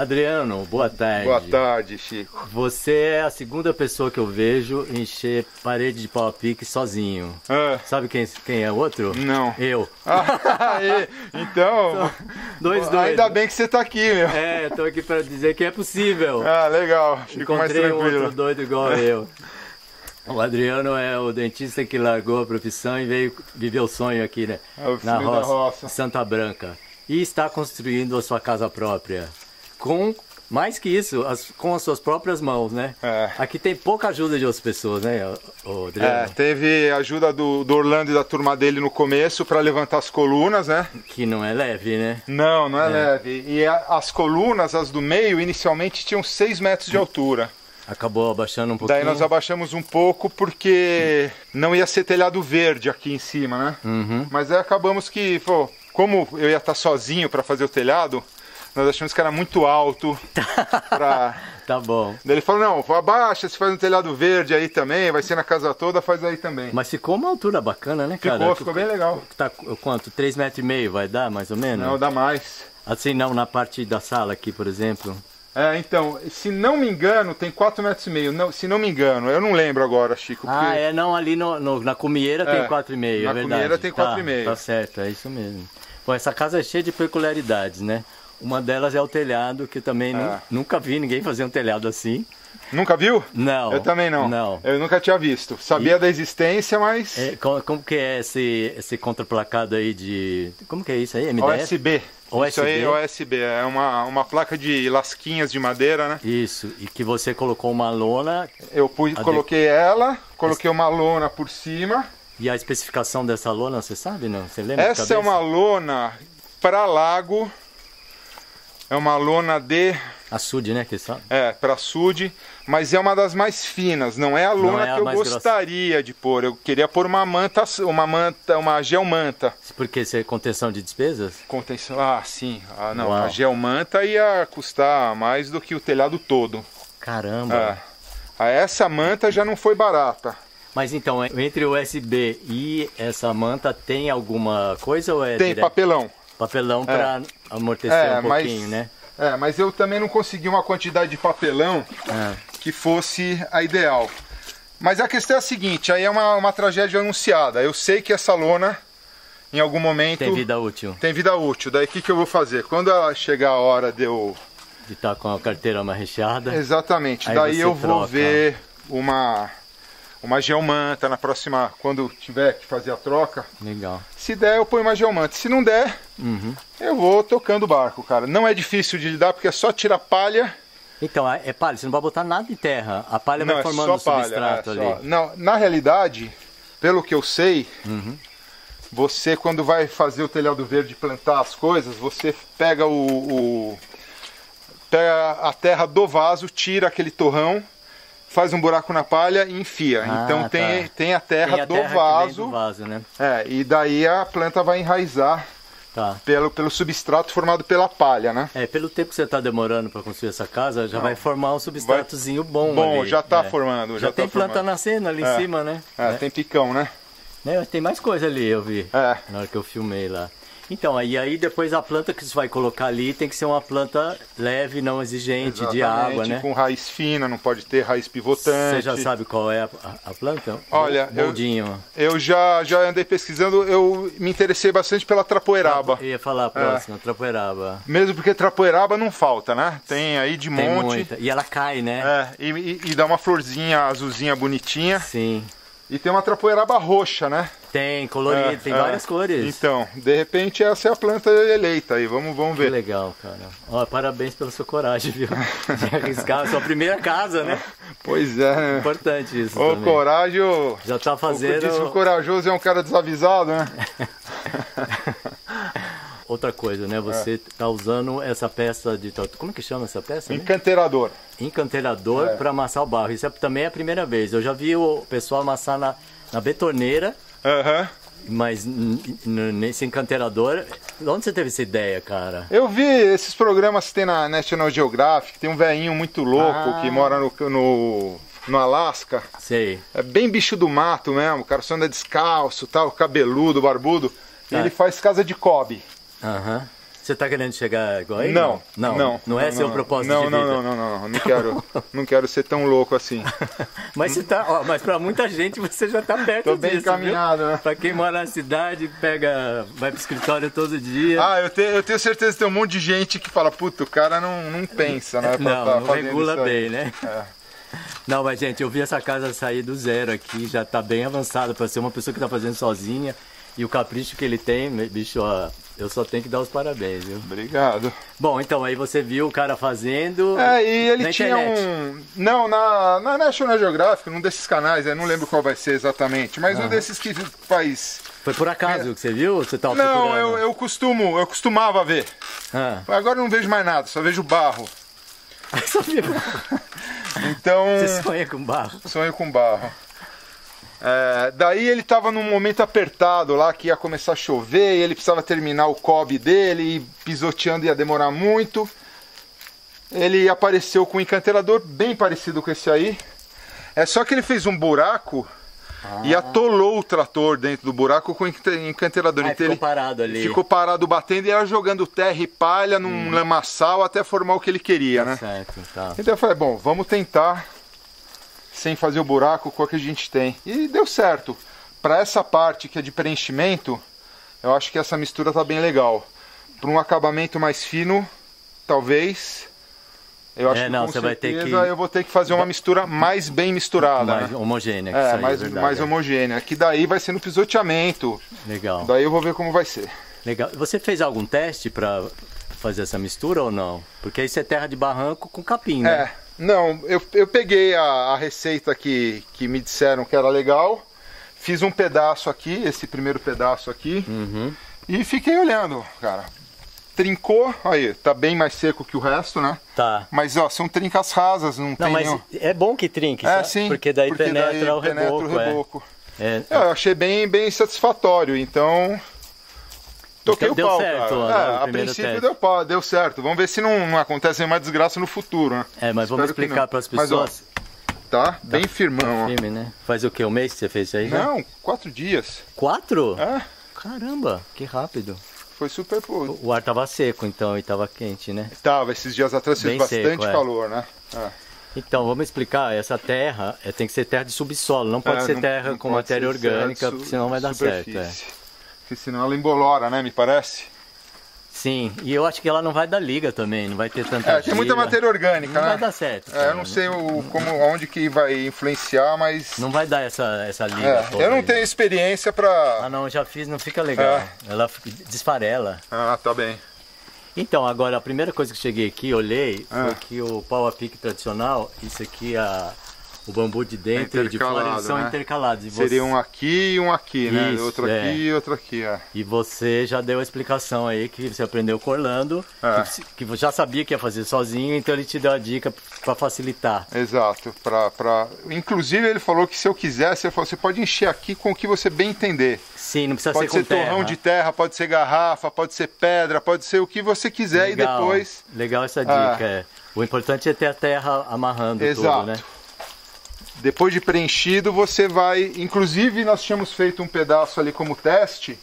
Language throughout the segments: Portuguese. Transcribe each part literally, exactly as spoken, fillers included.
Adriano, boa tarde. Boa tarde, Chico. Você é a segunda pessoa que eu vejo encher parede de pau a pique sozinho. Ah. Sabe quem, quem é outro? Não. Eu. Ah, então, dois, dois. Ainda bem que você tá aqui, meu. É, tô aqui para dizer que é possível. Ah, legal. Fico mais Encontrei um tranquilo. outro doido igual eu. O Adriano é o dentista que largou a profissão e veio viver o sonho aqui, né? Na filho da roça, roça. Santa Branca. E está construindo a sua casa própria. Com, mais que isso, as, com as suas próprias mãos, né? É. Aqui tem pouca ajuda de outras pessoas, né, o Adriano? É, teve ajuda do, do Orlando e da turma dele no começo para levantar as colunas, né? Que não é leve, né? Não, não é, É. leve. E a- as colunas, as do meio, inicialmente tinham seis metros de altura. Acabou abaixando um pouquinho. Daí nós abaixamos um pouco porque não ia ser telhado verde aqui em cima, né? Uhum. Mas aí acabamos que, pô, como eu ia estar sozinho para fazer o telhado, nós achamos que era muito alto pra... Tá bom. Daí ele falou, não, abaixa, se faz um telhado verde aí também, vai ser na casa toda, faz aí também. Mas ficou uma altura bacana, né, cara? Ficou, ficou bem legal. Tá quanto? três metros e meio vai dar, mais ou menos? Não, dá mais. Assim não, na parte da sala aqui, por exemplo. É, então, se não me engano, tem quatro metros e meio. Não, se não me engano, eu não lembro agora, Chico. Ah, porque- é, não, ali no, no- na cumieira É, tem quatro e meio, na é verdade. cumieira tem quatro Tá, e meio. Tá certo, é isso mesmo. Bom, essa casa é cheia de peculiaridades, né? Uma delas é o telhado, que eu também nu- É. nunca vi ninguém fazer um telhado assim. Nunca viu? Não. Eu também não. Não. Eu nunca tinha visto. Sabia da existência, mas... É, como, como que é esse, esse contraplacado aí de... Como que é isso aí? M D F? O S B. O S B? Isso aí é O S B. É uma, uma placa de lasquinhas de madeira, né? Isso, e que você colocou uma lona. Eu pus, A de- coloquei ela, coloquei uma lona por cima. E a especificação dessa lona, você sabe, não? Você lembra? de Essa é cabeça? uma lona para lago. É uma lona de... Açude, né? Que sabe? É, para açude, mas é uma das mais finas, não é a lona é a que eu mais grossa. gostaria de pôr. Eu queria pôr uma manta, uma manta, uma geomanta. Porque você é contenção de despesas? Contenção. Ah, sim. Ah, não, Uau. a geomanta ia custar mais do que o telhado todo. Caramba! É. Ah, essa manta já não foi barata. Mas então, entre o U S B e essa manta tem alguma coisa ou é Tem direto? papelão. Papelão para amortecer É, um pouquinho, mas- né? É, mas eu também não consegui uma quantidade de papelão É. que fosse a ideal. Mas a questão é a seguinte, aí é uma, uma tragédia anunciada. Eu sei que essa lona, em algum momento, Tem vida útil tem vida útil. Daí o que, que eu vou fazer? Quando ela chegar a hora de eu... de estar com a carteira mais recheada. Exatamente. Aí Daí você eu vou troca. ver uma, uma geomanta na próxima... Quando eu tiver que fazer a troca. Legal. Se der, eu ponho uma geomanta. Se não der, Uhum. eu vou tocando o barco, cara. Não é difícil de lidar, porque é só tirar palha. Então, é palha, você não vai botar nada em terra. A palha Não, vai é formando só o palha, substrato é ali. só- Não, na realidade, pelo que eu sei, Uhum. você quando vai fazer o telhado verde e plantar as coisas, você pega o, o- pega a terra do vaso, tira aquele torrão, faz um buraco na palha e enfia. Ah, então tem, tá. tem a terra Tem a do terra que vem vaso, do vaso, né? é, e daí a planta vai enraizar Tá. pelo, pelo substrato formado pela palha, né? É, pelo tempo que você está demorando para construir essa casa, já vai formar um substratozinho bom Bom, ali. já tá É. formando, Já, já tem tá planta formando. nascendo ali É. em cima, né? É, Né? tem picão, né? Né, tem mais coisa ali, eu vi. É. Na hora que eu filmei lá. Então, aí, aí depois a planta que você vai colocar ali tem que ser uma planta leve, não exigente, de Exatamente, água, né? com raiz fina, não pode ter raiz pivotante. Você já sabe qual é a, a- a planta? Olha, eu- Boldinho. Eu já, já andei pesquisando, eu me interessei bastante pela trapoeraba. Eu ia falar a próxima, trapoeraba. Mesmo porque trapoeraba não falta, né? Tem aí de Tem monte. muita. E ela cai, né? É, e, e- e dá uma florzinha azulzinha bonitinha. Sim. E tem uma trapoeraba roxa, né? Tem, colorido, É, tem é. várias cores. Então, de repente essa é a planta eleita aí, vamos, vamos Que ver. legal, cara. Ó, parabéns pela sua coragem, viu? De arriscar a sua primeira casa, né? Pois é, né? Importante isso Ô, também. coragem, ô... Já tá o fazendo... disse que o corajoso é um cara desavisado, né? Outra coisa, né? Você tá usando essa peça de... Como que chama essa peça? né? Encanterador. Encantelador É. para amassar o barro. Isso é, também é a primeira vez. Eu já vi o pessoal amassar na, na betoneira, Aham. mas n- n- nesse encanterador... Onde você teve essa ideia, cara? Eu vi esses programas que tem na National Geographic, tem um velhinho muito louco Ah. que mora no, no, no Alasca. Sei. É bem bicho do mato mesmo, o cara só anda descalço, tal, cabeludo, barbudo. E Tá. ele faz casa de cobre. Aham. Você tá querendo chegar igual aí? Não, não, não, não é não, seu não, propósito não, de vida. Não, não, não, não, não quero, não quero ser tão louco assim. Mas você tá, ó, mas para muita gente você já tá perto Tô bem disso, encaminhado, viu? né? Para quem mora na cidade, pega, vai pro escritório todo dia. Ah, eu tenho, eu tenho certeza que tem um monte de gente que fala, puta, o cara não, não pensa, né? Pra Não, tá não fazendo regula isso aí. bem, né? É. Não, mas gente, eu vi essa casa sair do zero aqui, já tá bem avançada para ser uma pessoa que tá fazendo sozinha. E o capricho que ele tem, bicho, ó, eu só tenho que dar os parabéns, viu? Obrigado. Bom, então aí você viu o cara fazendo. É, e ele na tinha internet. um. Não, na, na National Geographic, num desses canais, eu não lembro qual vai ser exatamente, mas um desses que faz. Foi por acaso que você viu? Ou você tava Não, procurando? eu, eu costumo, eu costumava ver. Ah. Agora eu não vejo mais nada, só vejo barro. Só viu. Então. Você sonha com barro? Sonho com barro. É, daí ele estava num momento apertado lá, que ia começar a chover, e ele precisava terminar o cobre dele, e pisoteando ia demorar muito. Ele apareceu com um encanterador bem parecido com esse aí. É só que ele fez um buraco ah. e atolou o trator dentro do buraco com o encanterador. Ah, então ficou ele parado ali. Ficou parado batendo e ia jogando terra e palha num hum. lamaçal até formar o que ele queria, tá né? Certo, tá. Então eu falei, bom, vamos tentar sem fazer o buraco com o que a gente tem. E deu certo. Para essa parte que é de preenchimento, eu acho que essa mistura tá bem legal. Para um acabamento mais fino, talvez, eu acho é, que não, com você certeza vai ter que... eu vou ter que fazer uma mistura mais bem misturada. Mais né? homogênea. Que É, isso aí mais, é verdade, mais é. homogênea. Que daí vai ser no pisoteamento. Legal. Daí eu vou ver como vai ser. Legal. Você fez algum teste para fazer essa mistura ou não? Porque isso é terra de barranco com capim, né? É. Não, eu, eu peguei a, a receita que, que me disseram que era legal, fiz um pedaço aqui, esse primeiro pedaço aqui, uhum. e fiquei olhando, cara. Trincou, aí, tá bem mais seco que o resto, né? Tá. Mas, ó, são trincas rasas, não, não tem mas nenhum... é bom que trinque, É, sabe? sim, porque daí porque penetra, daí o, penetra reboco, o reboco. É. É. Eu achei bem, bem satisfatório, então... Toquei Então, o pau, deu certo, cara. né, É, o a primeiro princípio teste. deu, pau, deu certo. Vamos ver se não, não acontece nenhuma desgraça no futuro, né? É, mas vamos Espero que explicar não. para as Mas, ó, pessoas. tá bem firmão, ó. Firme, né? Faz o quê? Um mês que você fez isso aí já? Não, quatro dias. Quatro? É, Caramba, que rápido. foi super puro. O ar tava seco então e tava quente, né? Tava, esses dias atrás fez Bem bastante seco, é. calor, né? É. Então, vamos explicar. Essa terra é, tem que ser terra de subsolo, não pode É, ser não- terra não com pode matéria ser terra de orgânica, su- porque senão vai dar certo. É. superfície. Porque senão ela embolora, né? Me parece. Sim, e eu acho que ela não vai dar liga também, não vai ter tanta É, tem muita liga. matéria orgânica, Não né? vai dar certo. É, cara. eu não sei o, como, onde que vai influenciar, mas... Não vai dar essa, essa liga É, toda eu não aí, tenho né? experiência Ah pra... não, já fiz, não fica legal. É. Ela f- desfarela. Ah, tá bem. Então, agora, a primeira coisa que cheguei aqui, olhei, Ah. foi que o pau a pique tradicional, isso aqui, a, o bambu de dentro e de fora, intercalado, eles são né? intercalados. E Seria você- um aqui e um aqui, né? Isso, Outro é. aqui e outro aqui, é. E você já deu a explicação aí que você aprendeu com o Orlando, É. que, que você já sabia que ia fazer sozinho, então ele te deu a dica para facilitar. Exato. Pra, pra... Inclusive ele falou que se eu quisesse, ele falou, você pode encher aqui com o que você bem entender. Sim, não precisa Pode ser ser com terra. torrão de terra, pode ser garrafa, pode ser pedra, pode ser o que você quiser Legal, e depois... Legal essa dica. é. O importante é ter a terra amarrando Exato. tudo, né? Depois de preenchido, você vai... Inclusive, nós tínhamos feito um pedaço ali como teste.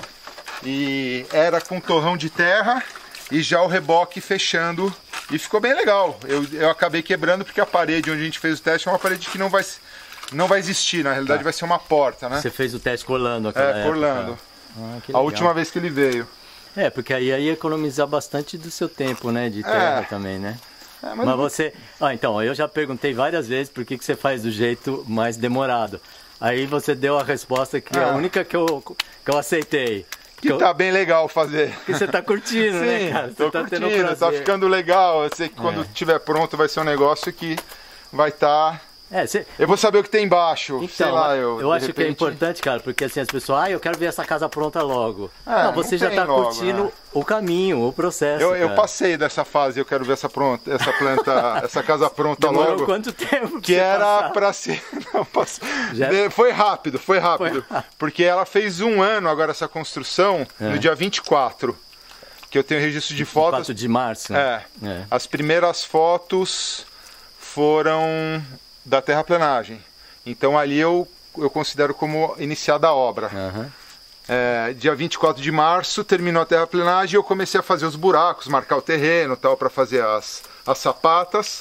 E era com torrão de terra e já o reboque fechando. E ficou bem legal. Eu, eu acabei quebrando porque a parede onde a gente fez o teste é uma parede que não vai, não vai existir. Na realidade, Tá. vai ser uma porta, né? Você fez o teste com o Orlando aquela É, época. com Orlando. Ah, que A legal. última vez que ele veio. É, porque aí ia economizar bastante do seu tempo, né? De terra É. também, né? É, Mas você... Ah, então, eu já perguntei várias vezes por que, que você faz do jeito mais demorado. Aí você deu a resposta que é a Ah. única que eu, que eu aceitei. Que eu- tá bem legal fazer. Que você tá curtindo, né, Sim, cara? Você tô tá tendo curtindo, tá prazer. ficando legal. Eu sei que quando É. estiver pronto vai ser um negócio que vai estar... É, você... Eu vou saber o que tem embaixo, Então, sei lá, eu... eu de acho que é repente- importante, cara, porque assim, as pessoas, ah, eu quero ver essa casa pronta logo. É, não, não você já tem tá logo, curtindo né? o caminho, o processo, Eu, eu cara. passei dessa fase, eu quero ver essa pronta, essa planta, essa casa pronta Demorou logo. quanto tempo pra Que você era passar? pra ser. Não, pass- Já- de- Foi rápido, foi rápido. Foi rápido. Porque ela fez um ano agora essa construção É. no dia vinte e quatro. Que eu tenho registro de fotos. quatro de março, né? É. É. As primeiras fotos foram da terraplenagem. Então ali eu, eu considero como iniciada a obra. Aham. É, dia vinte e quatro de março terminou a terraplenagem e eu comecei a fazer os buracos, marcar o terreno tal, para fazer as, as sapatas.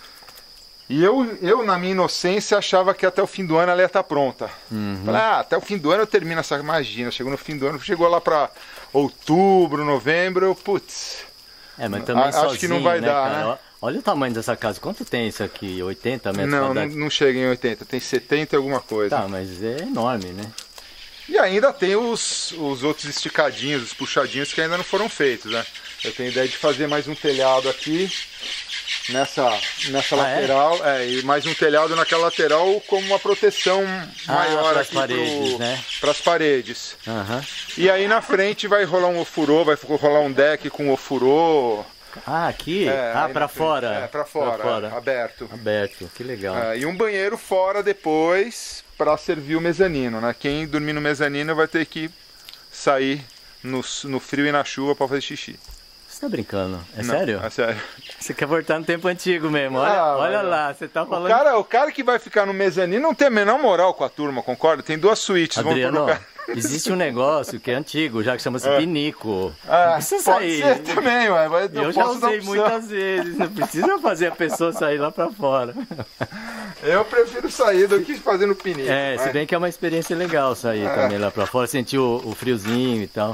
E eu, eu, na minha inocência, achava que até o fim do ano ela ia estar pronta. Uhum. Falei, ah, até o fim do ano eu termino essa. Imagina, chegou no fim do ano, chegou lá para outubro, novembro, eu, putz. É, mas também acho sozinho, que não vai né, dar, cara? né? Olha o tamanho dessa casa. Quanto tem isso aqui? oitenta metros Não, não, quadrados? não chega em oitenta, tem setenta e alguma coisa. Tá, mas é enorme, né? E ainda tem os, os outros esticadinhos, os puxadinhos que ainda não foram feitos, né? Eu tenho ideia de fazer mais um telhado aqui, nessa, nessa ah, lateral, é? É, e mais um telhado naquela lateral como uma proteção ah, maior pras aqui paredes, pro, né? pras paredes. Uhum. E aí na frente vai rolar um ofurô, vai rolar um deck com ofurô. Ah, aqui? É, ah, aí pra na frente. fora? É, pra fora, pra fora. É, aberto. Aberto, que legal. É, e um banheiro fora depois para servir o mezanino, né? Quem dormir no mezanino vai ter que sair no, no frio e na chuva para fazer xixi. Você tá brincando? É Não, sério? É sério. Você quer voltar no tempo antigo mesmo? Olha, Ah, olha mas- lá, você tá O falando... cara, o cara que vai ficar no mezanino não tem a menor moral com a turma, concorda? Tem duas suítes, Adriano, vamos colocar... existe um negócio que é antigo, já que chama-se É. pinico. Ah, Não precisa pode sair. ser também, ué. Mas Eu eu já posso dar usei opção. muitas vezes, não precisa fazer a pessoa sair lá pra fora. Eu prefiro sair do que fazer no pinico. É, se vai. bem que é uma experiência legal sair É. também lá pra fora, sentir o, o friozinho e tal.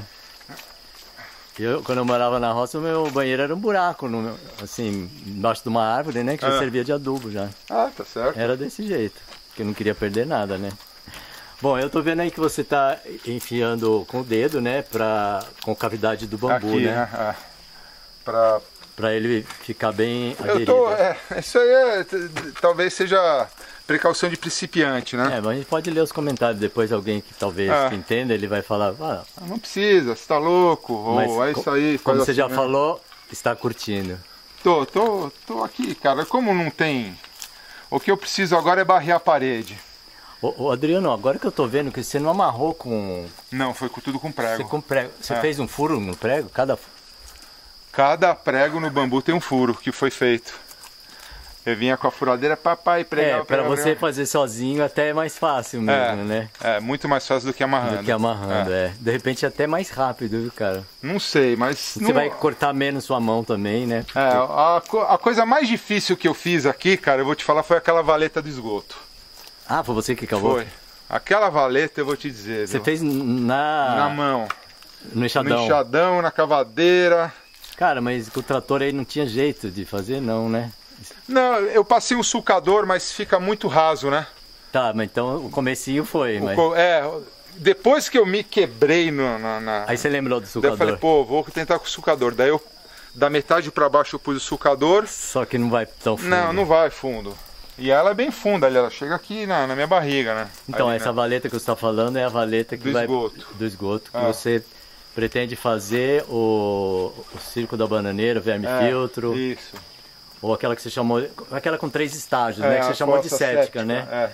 Eu, quando eu morava na roça, o meu banheiro era um buraco, no, assim, embaixo de uma árvore, né, que já É. servia de adubo já. Ah, tá certo. Era desse jeito, porque eu não queria perder nada, né. Bom, eu tô vendo aí que você tá enfiando com o dedo, né, pra, com a cavidade do bambu, Aqui, né, né? É. Pra... pra ele ficar bem Eu aderido. tô... É, isso aí é, t- talvez seja precaução de principiante, né? É, mas a gente pode ler os comentários depois, alguém que talvez É. que entenda, ele vai falar, ah, Ah, não precisa, você tá louco, mas ou é co- isso aí. como faz você assim já mesmo. falou, está curtindo. Tô, tô, tô aqui, cara. Como não tem... O que eu preciso agora é barrer a parede. Ô, ô, Adriano, agora que eu tô vendo que você não amarrou com, Não, foi com- tudo com você, prego. com prego. Você É. fez um furo no prego? Cada Cada prego no bambu tem um furo que foi feito. Eu vinha com a furadeira, papai, É, pregava, pra pregava, você pregava. fazer sozinho até é mais fácil mesmo, É, né? é, muito mais fácil do que amarrando. Do que amarrando, é. De repente é até mais rápido, viu, cara? Não sei, mas... Você não- vai cortar menos sua mão também, né? É, a, co- a coisa mais difícil que eu fiz aqui, cara, eu vou te falar, foi aquela valeta do esgoto. Ah, foi você que cavou? Foi. Aquela valeta, eu vou te dizer, Você viu? fez na... Na mão, no enxadão. no enxadão, na cavadeira. Cara, mas com o trator aí não tinha jeito de fazer não, né? Não, eu passei um sulcador, mas fica muito raso, né? Tá, mas então o comecinho foi, O mas... co- É, depois que eu me quebrei no, na, na- Aí você lembrou do daí eu sulcador. falei, pô, vou tentar com o sulcador. Daí eu, da metade pra baixo eu pus o sulcador. Só que não vai tão fundo. Não, não vai fundo. E ela é bem funda ali, ela chega aqui na, na minha barriga, né? Então, Ali, essa né? valeta que você está falando é a valeta que Do vai... esgoto. Do esgoto. Que Ah. você pretende fazer o, o circo da bananeira, verme É, filtro, Isso. ou aquela que você chamou... Aquela com três estágios, É, né? Que você a chamou de fossa cética, né? É.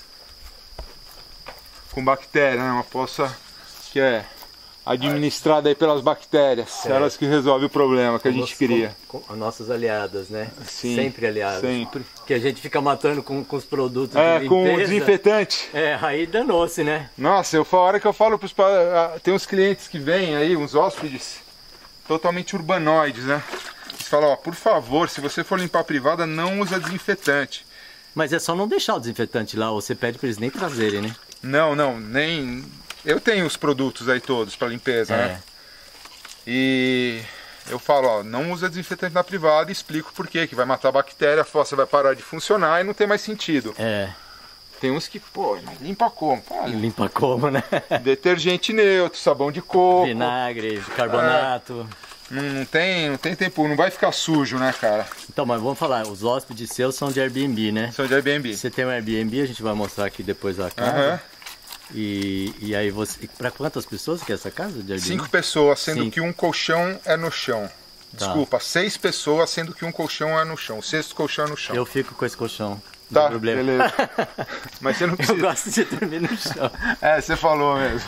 Com bactéria, né? Uma fossa que é administrada aí pelas bactérias. É. Elas que resolvem o problema que a gente Como- queria. Com, com as nossas aliadas, né? Sim, Sempre aliadas. sempre. Que a gente fica matando com, com os produtos É, de com o limpeza. desinfetante. É, aí danou-se, né? Nossa, eu, a hora que eu falo pros... pa- tem uns clientes que vêm aí, uns hóspedes, totalmente urbanoides, né? Eles falam, ó, por favor, se você for limpar a privada, não usa desinfetante. Mas é só não deixar o desinfetante lá, ou você pede para eles nem trazerem, né? Não, não, nem... Eu tenho os produtos aí todos para limpeza, né? E eu falo, ó, não usa desinfetante na privada e explico por quê, que vai matar a bactéria, a fossa vai parar de funcionar e não tem mais sentido. É. Tem uns que, pô, mas limpa como? Pô, Limpa como, né? detergente neutro, sabão de coco. Vinagre, carbonato. Não, não tem, não tem tempo, não vai ficar sujo, né, cara? Então, mas vamos falar, os hóspedes seus são de Airbnb, né? São de Airbnb. Você tem um Airbnb, a gente vai mostrar aqui depois a casa. Aham. E, e aí você. Para quantas pessoas que é essa casa de Airbnb? Cinco pessoas, sendo Cinco. que um colchão é no chão. Desculpa, seis pessoas, sendo que um colchão é no chão. O sexto colchão é no chão. Eu fico com esse colchão. Não Tá, tem problema. beleza. Mas você não Eu precisa. gosto de dormir no chão. É, você falou mesmo.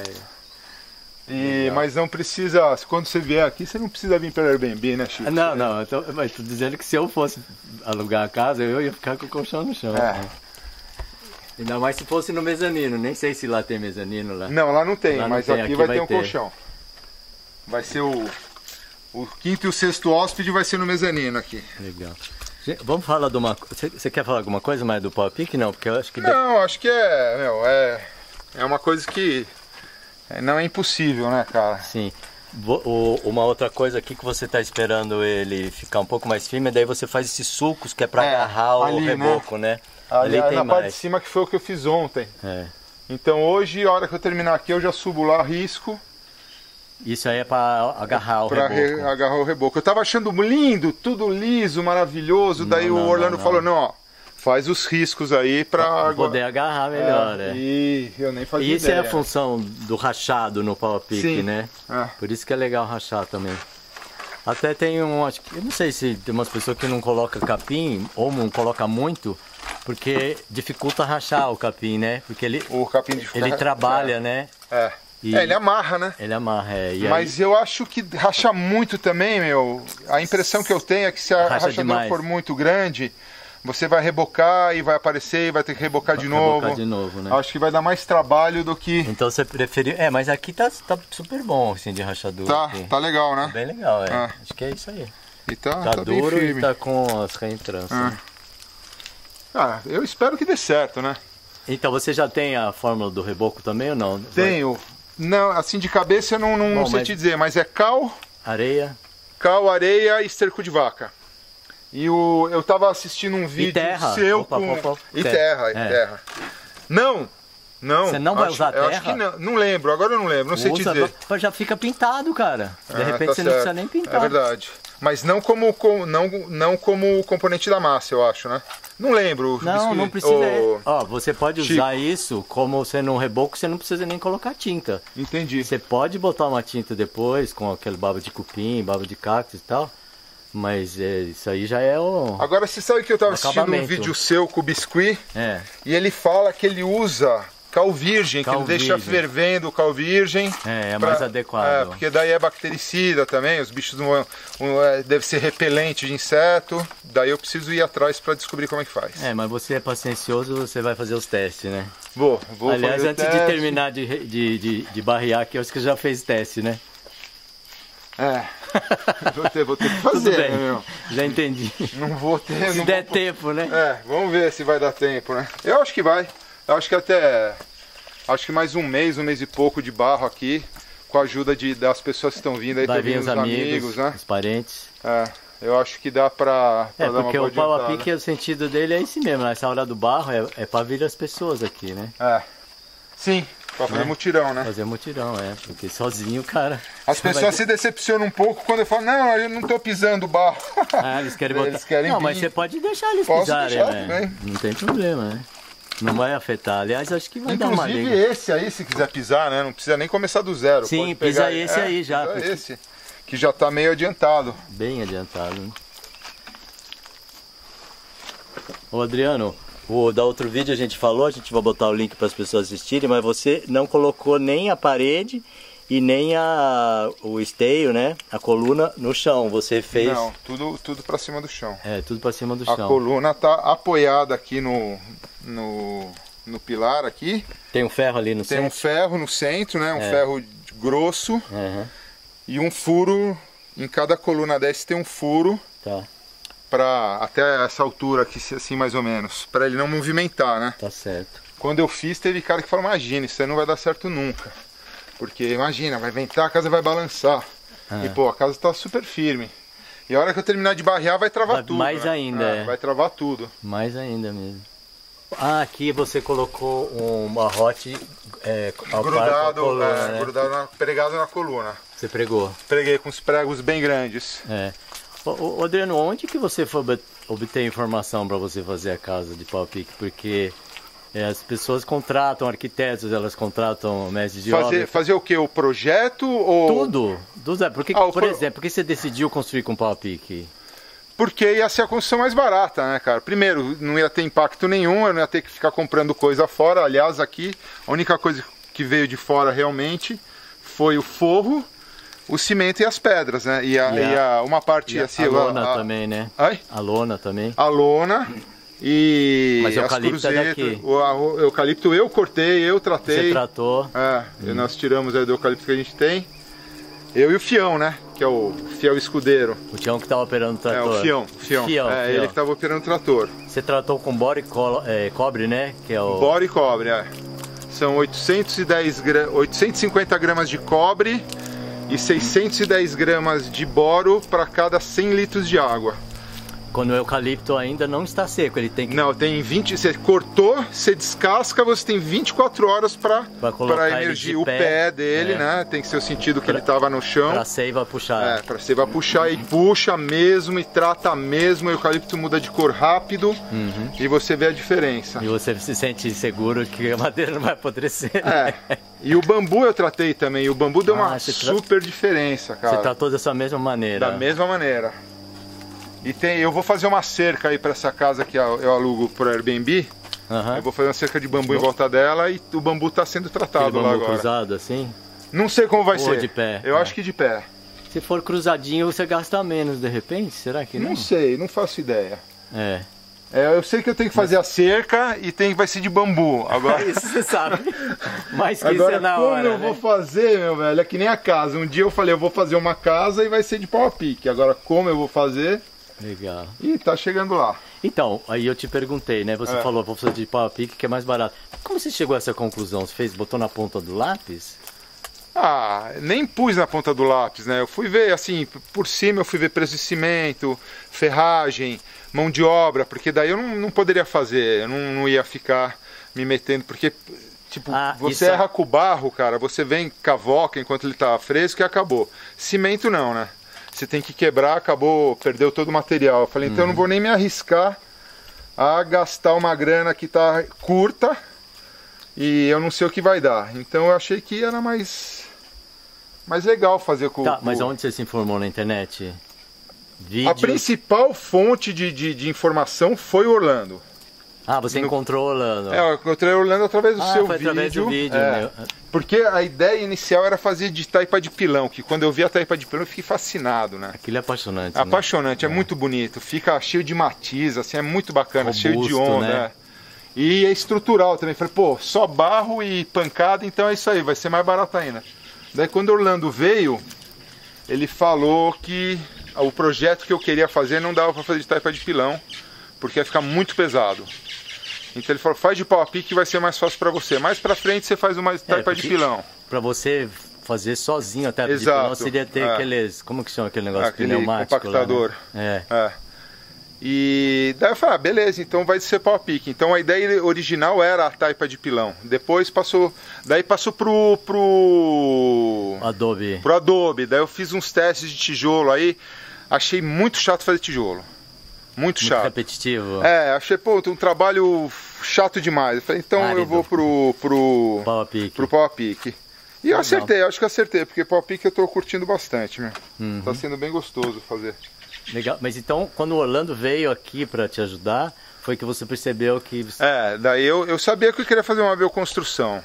E, mas não precisa, quando você vier aqui, você não precisa vir pelo Airbnb, né, Chico? Não, não, eu tô, mas tô dizendo que se eu fosse alugar a casa, eu ia ficar com o colchão no chão. É. Ainda mais se fosse no mezanino, nem sei se lá tem mezanino lá. Não, lá não tem, lá mas não tem. Aqui, aqui vai, vai ter um ter. colchão. Vai ser o, o quinto e o sexto hóspede vai ser no mezanino aqui. Legal. Vamos falar de uma coisa. Você quer falar alguma coisa mais do pau a pique? Não, porque eu acho que... Não, acho que é, meu, é, é uma coisa que não é impossível, né, cara? Sim. O, uma outra coisa aqui que você está esperando ele ficar um pouco mais firme, daí você faz esses sulcos que é para é, agarrar ali, o reboco, né? né? Ali, ali tem na mais. parte de cima que foi o que eu fiz ontem. É. Então hoje, a hora que eu terminar aqui, eu já subo lá, risco. Isso aí é para agarrar o pra reboco. Para agarrar o reboco. Eu tava achando lindo, tudo liso, maravilhoso. Não, daí não, o Orlando não, não. falou, não, ó, faz os riscos aí para poder agarrar melhor, é, é. E eu nem fazia E isso ideia. é a função do rachado no pau a pique, né? É. Por isso que é legal rachar também. Até tem um, acho que, eu não sei se tem umas pessoas que não colocam capim, ou não coloca muito, porque dificulta rachar o capim, né? Porque ele, o capim dificulta, ele trabalha, é. né? É. E é, ele amarra, né? Ele amarra, é. E Mas aí... eu acho que racha muito também, meu. A impressão que eu tenho é que se a racha rachadura demais. for muito grande, você vai rebocar e vai aparecer e vai ter que rebocar vai de novo. Rebocar de novo, né? Acho que vai dar mais trabalho do que... Então você preferiu... É, mas aqui tá, tá super bom, assim, de rachadura. Tá, aqui. tá legal, né? Bem legal, é. Ah. Acho que é isso aí. E tá, tá, tá duro bem firme. E tá com as reentrâncias. Ah. ah, eu espero que dê certo, né? Então, você já tem a fórmula do reboco também ou não? Tenho. Vai... Não, assim de cabeça eu não, não, Bom, sei mas... te dizer, mas é cal... Areia. Cal, areia e esterco de vaca. E o, eu tava assistindo um vídeo e terra. seu opa, com... Opa, opa. E terra, e é. terra. Não, não. Você não vai acho, usar terra? Eu acho que não, não lembro, agora eu não lembro, não sei Usa, te dizer. Já fica pintado, cara. De ah, repente tá você certo. não precisa nem pintar. É verdade. Mas não como, como, não, não como componente da massa, eu acho, né? Não lembro. Não, biscuit, não precisa. o... Ó, você pode Chico. usar isso como sendo um reboco, você não precisa nem colocar tinta. Entendi. Você pode botar uma tinta depois, com aquele baba de cupim, baba de cactus e tal. Mas é, isso aí já é o... Agora, você sabe que eu estava assistindo um vídeo seu com o biscuit, é. e ele fala que ele usa cal virgem, cal que ele virgem. deixa fervendo o cal virgem. É, é pra, mais adequado. É, porque daí é bactericida também, os bichos não vão, um, é, deve ser repelente de inseto, daí eu preciso ir atrás para descobrir como é que faz. É, mas você é paciencioso, você vai fazer os testes, né? Vou, vou Aliás, fazer antes teste. de terminar de, de, de, de barrear aqui, eu acho que já fez teste, né? É, vou ter, vou ter que fazer, Tudo bem, né, meu? Já entendi. Não vou ter... Se não der vou... tempo, né? É, vamos ver se vai dar tempo, né? Eu acho que vai. Eu acho que até... Acho que mais um mês, um mês e pouco de barro aqui, com a ajuda de, das pessoas que estão vindo aí, vai vindo os os amigos, amigos, né? Os parentes. É, eu acho que dá pra, pra é, dar uma porque boa o pau a adiantada. pique, o sentido dele é esse mesmo, essa hora do barro é, é pra vir as pessoas aqui, né? É, sim, pra fazer é. mutirão, né? Fazer mutirão, é, porque sozinho, cara... As pessoas vai... se decepcionam um pouco quando eu falo, não, eu não tô pisando barro. Ah, eles querem botar... Eles querem não, vir. mas você pode deixar eles Posso pisarem, deixar, né? também. Não tem problema, né? Não vai afetar. Aliás, acho que vai Inclusive, dar uma liga. esse aí, se quiser pisar, né? Não precisa nem começar do zero. Sim, pode pisa pegar, esse é, aí já. pisa Porque... esse, que já tá meio adiantado. Bem adiantado, né? Ô Adriano, o, da outro vídeo a gente falou, a gente vai botar o link para as pessoas assistirem, mas você não colocou nem a parede e nem a, o esteio, né? A coluna no chão, você fez... Não, tudo, tudo para cima do chão. É, tudo para cima do a chão. A coluna tá apoiada aqui no, no, no pilar aqui. Tem um ferro ali no Tem centro? um ferro no centro, né? Um é. ferro grosso. Uhum. E um furo, em cada coluna dessa tem um furo. Tá. Pra, até essa altura aqui, assim mais ou menos. Para ele não movimentar, né? Tá certo. Quando eu fiz, teve cara que falou, imagina, isso aí não vai dar certo nunca. Porque imagina, vai ventar, a casa vai balançar. Ah. E pô, a casa tá super firme. E a hora que eu terminar de barrear vai travar vai, tudo. Mais né? ainda, é, é. Vai travar tudo. Mais ainda mesmo. Ah, aqui você colocou um barrote é, ao grudado, coluna, é, né? grudado na, pregado na coluna. Você pregou? Preguei com os pregos bem grandes. É. Ô, ô, Adriano, onde que você foi obter informação para você fazer a casa de pau a pique? Porque é, as pessoas contratam arquitetos, elas contratam mestres de fazer, obra. Fazer o que? O projeto ou... Tudo. Tudo. Porque, ah, por pro... exemplo, por que você decidiu construir com pau a pique? Porque ia ser a construção mais barata, né, cara? Primeiro, não ia ter impacto nenhum, eu não ia ter que ficar comprando coisa fora. Aliás, aqui, a única coisa que veio de fora realmente foi o forro, o cimento e as pedras, né? E, a, e, a, e a, uma parte... E a, assim, a lona a, a... também, né? Ai? A lona também. A lona E Mas o as eucalipto é cruzetas, daqui. o, a- o eucalipto eu cortei, eu tratei. Você tratou. É, e nós tiramos aí do eucalipto que a gente tem. Eu e o Fião, né? Que é o fiel escudeiro. O Tião que estava operando o É, trator. o Fião. O Fião. Fião, é, Fião. ele que estava operando o trator. Você tratou com bora e colo- é, cobre, né? Que é o... Bora e cobre, é. São oitocentos e dez gra... oitocentos e cinquenta gramas de cobre e seiscentos e dez gramas de boro para cada cem litros de água. Quando o eucalipto ainda não está seco, ele tem que... Não, tem vinte. Você cortou, você descasca, você tem vinte e quatro horas para Pra colocar ele emergir de o pé, pé dele, é. né? Tem que ser o sentido que Pra- ele estava no chão. Pra seiva puxar. É, pra você vai puxar e puxa mesmo e trata mesmo, o eucalipto muda de cor rápido Uhum. e você vê a diferença. E você se sente seguro que a madeira não vai apodrecer. É. E o bambu eu tratei também, e o bambu deu Ah, uma você tra- super diferença, cara. Você tratou dessa mesma maneira. Da mesma maneira. E tem, eu vou fazer uma cerca aí pra essa casa que eu alugo pro Airbnb. Aham. Eu vou fazer uma cerca de bambu em volta dela e o bambu tá sendo tratado Aquele lá bambu agora. cruzado assim. Não sei como vai Ou ser. de pé, Eu é. acho que de pé. Se for cruzadinho, você gasta menos de repente? Será que não? Não sei, não faço ideia. É. É, eu sei que eu tenho que fazer a cerca e tem, vai ser de bambu. Agora, Isso você sabe. Mas que isso agora é na como hora, eu né? vou fazer, meu velho? É que nem a casa. Um dia eu falei, eu vou fazer uma casa e vai ser de pau a pique. Agora como eu vou fazer? Legal. Ih, tá chegando lá. Então, aí eu te perguntei, né? Você É. falou, vou fazer de pau a pique que é mais barato. Como você chegou a essa conclusão? Você fez, botou na ponta do lápis? Ah, nem pus na ponta do lápis, né? Eu fui ver, assim, por cima eu fui ver preço de cimento, ferragem, mão de obra, porque daí eu não, não poderia fazer, eu não, não ia ficar me metendo, porque, tipo, Ah, você isso- erra com o barro, cara, você vem cavoca enquanto ele tá fresco e acabou. Cimento não, né? Você tem que quebrar, acabou, perdeu todo o material. Eu falei, então eu não vou nem me arriscar a gastar uma grana que tá curta e eu não sei o que vai dar. Então eu achei que era mais, mais legal fazer com Tá, com- mas onde você se informou na internet? Vídeo? A principal fonte de, de, de informação foi Orlando. Ah, você encontrou Orlando. É, eu encontrei Orlando através do ah, seu foi vídeo. através do vídeo. É. Né? Porque a ideia inicial era fazer de taipa de pilão, que quando eu vi a taipa de pilão eu fiquei fascinado, né? Aquilo é apaixonante. É apaixonante, é. muito bonito, fica cheio de matiz, assim, é muito bacana, Robusto, cheio de onda. né? É. E é estrutural também. Falei, pô, só barro e pancada, então é isso aí, vai ser mais barato ainda. Daí quando Orlando veio, ele falou que o projeto que eu queria fazer não dava para fazer de taipa de pilão, porque ia ficar muito pesado. Então ele falou, faz de pau a pique que vai ser mais fácil para você. Mais para frente você faz uma taipa de porque pilão. Pra você fazer sozinho até de Exato, pilão, seria ter é. aqueles... Como que chama aquele negócio? Aquele pneumático compactador. Lá, né? É. É. E daí eu falei, ah, beleza, então vai ser pau a pique. Então a ideia original era a taipa de pilão. Depois passou, daí passou pro pro Adobe. pro Adobe. Daí eu fiz uns testes de tijolo aí, achei muito chato fazer tijolo. Muito Muito chato. repetitivo. É, achei, pô, um trabalho chato demais. Eu falei, então Árido. eu vou pro pro Pau a pique. pro pau a pique. E eu Legal. acertei, acho que acertei, porque pau a pique eu tô curtindo bastante, meu. Uhum. Tá sendo bem gostoso fazer. Legal. Mas então, quando o Orlando veio aqui pra te ajudar, foi que você percebeu que... você- É, daí eu, eu sabia que eu queria fazer uma bioconstrução.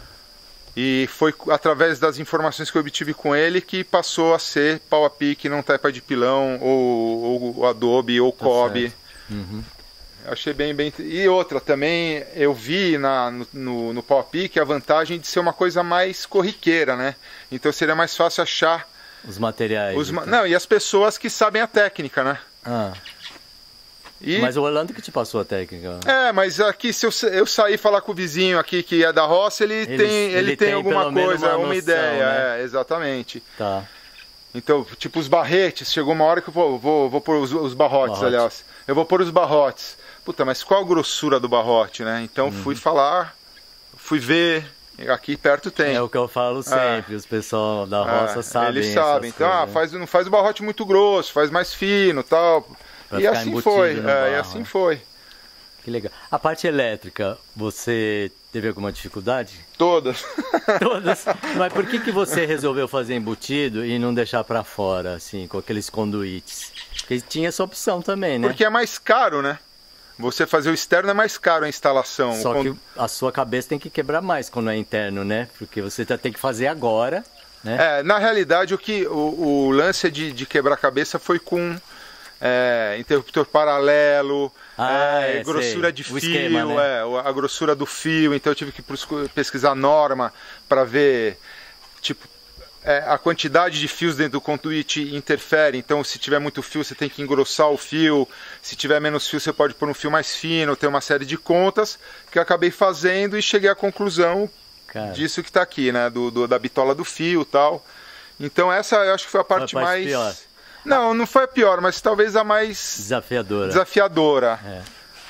E foi através das informações que eu obtive com ele que passou a ser pau a pique, não taipa de pilão, ou, ou Adobe, ou Cobb. certo. Uhum. Achei bem, bem. E outra, também eu vi na, no, no, no pau a pique a vantagem de ser uma coisa mais corriqueira, né? Então seria mais fácil achar Os materiais. os. ma- então. Não, e as pessoas que sabem a técnica, né? Ah, E... mas o Orlando que te passou a técnica. É, mas aqui se eu, sa- eu sair falar com o vizinho aqui que é da roça, ele, Ele- tem, ele, ele tem, tem alguma pelo menos coisa, uma uma, noção, ideia, né? é, exatamente. Tá. Então, tipo os barretes, chegou uma hora que eu vou, vou, vou pôr os, os barrotes, Barrote. aliás. Eu vou pôr os barrotes. Puta, mas qual a grossura do barrote, né? Então Uhum. fui falar, fui ver, aqui perto tem. É o que eu falo sempre, os pessoal da roça É, sabem. eles essas sabem. Então, coisas, ah, né? faz, não faz o barrote muito grosso, faz mais fino, tal. Pra E ficar assim embutido foi, no é, e barro, assim né? foi. Que legal. A parte elétrica, você teve alguma dificuldade? Todas. Todas. Mas por que, que você resolveu fazer embutido e não deixar pra fora, assim, com aqueles conduítes? Porque tinha essa opção também, né? Porque é mais caro, né? Você fazer o externo é mais caro a instalação. Só O que a sua cabeça tem que quebrar mais quando é interno, né? Porque você tá- tem que fazer agora, né? É, na realidade, o, que, o, o lance de, de quebrar a cabeça foi com é, interruptor paralelo, Ah, é, é, grossura sei. de O fio, esquema, né? é, a grossura do fio, então eu tive que pesquisar norma para ver, tipo, é, a quantidade de fios dentro do conduíte interfere, então se tiver muito fio você tem que engrossar o fio, se tiver menos fio você pode pôr um fio mais fino, tem uma série de contas que eu acabei fazendo e cheguei à conclusão Cara, disso que está aqui, né, do, do, da bitola do fio e tal. Então essa eu acho que foi a parte, Foi a parte mais... pior. Não, não foi a pior, mas talvez a mais desafiadora. desafiadora. É.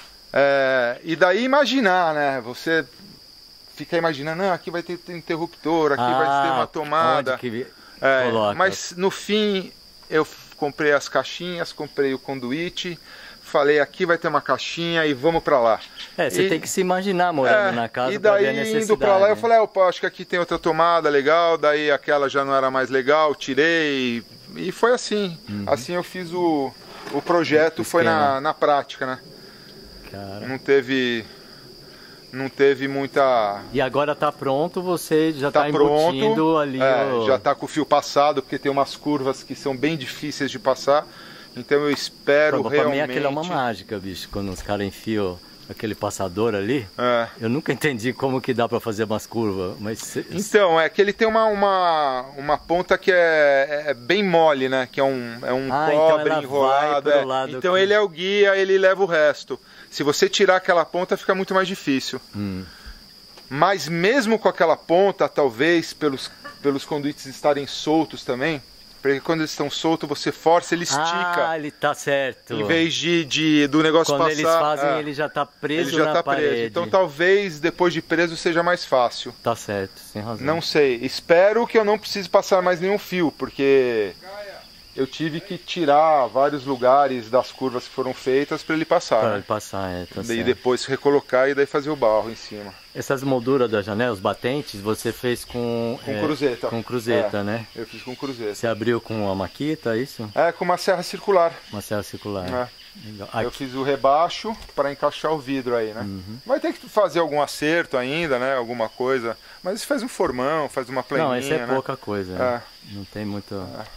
É, e daí imaginar, né, você fica imaginando, não, aqui vai ter interruptor, aqui Ah, vai ter uma tomada. onde que É, coloca? mas no fim eu comprei as caixinhas, comprei o conduíte, falei aqui vai ter uma caixinha e vamos pra lá. É, você E- tem que se imaginar morando É, na casa e pra daí ver a necessidade. indo pra lá eu né? falei, ah, opa, acho que aqui tem outra tomada legal, daí aquela já não era mais legal, tirei e foi assim. Assim eu fiz o, o projeto, O foi na, esquema. na prática, né? Cara. Não teve não teve muita... E agora tá pronto, você já Tá tá, pronto, embutindo ali é, o... já tá com o fio passado, porque tem umas curvas que são bem difíceis de passar, então eu espero Pra, pra realmente... mim aquilo é uma mágica, bicho, quando os caras enfiam aquele passador ali. É. Eu nunca entendi como que dá pra fazer umas curvas, mas... cê- Então, é que ele tem uma, uma, uma ponta que é, é bem mole, né? Que é um, é um Ah, então cobre ela vai enrolado. pro é. lado Então que- ele é o guia, ele leva o resto. Se você tirar aquela ponta, fica muito mais difícil. Hum. Mas mesmo com aquela ponta, talvez pelos, pelos conduítes estarem soltos também, porque quando eles estão soltos, você força, ele estica. Ah, ele tá certo. Em vez de, de do negócio Quando passar... eles fazem, é, ele já tá preso ele já na tá parede. preso. Então talvez depois de preso seja mais fácil. Tá certo, sem razão. Não sei. Espero que eu não precise passar mais nenhum fio, porque eu tive que tirar vários lugares das curvas que foram feitas para ele passar. Pra Né? ele passar, é, tá E certo. depois recolocar e daí fazer o barro em cima. Essas molduras da janela, os batentes, você fez com... Com é, cruzeta. Com cruzeta, É, né? Eu fiz com cruzeta. Você abriu com a maquita, isso? É, com uma serra circular. Uma serra circular. É. Legal. Eu Aqui, fiz o rebaixo para encaixar o vidro aí, né? Vai ter que fazer algum acerto ainda, né? Alguma coisa. Mas isso faz um formão, faz uma planinha, não, essa é né? pouca coisa. né? Não tem muito...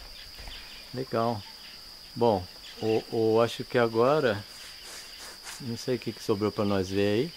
Legal. Bom, o, o, acho que agora... Não sei o que, que sobrou pra nós ver aí.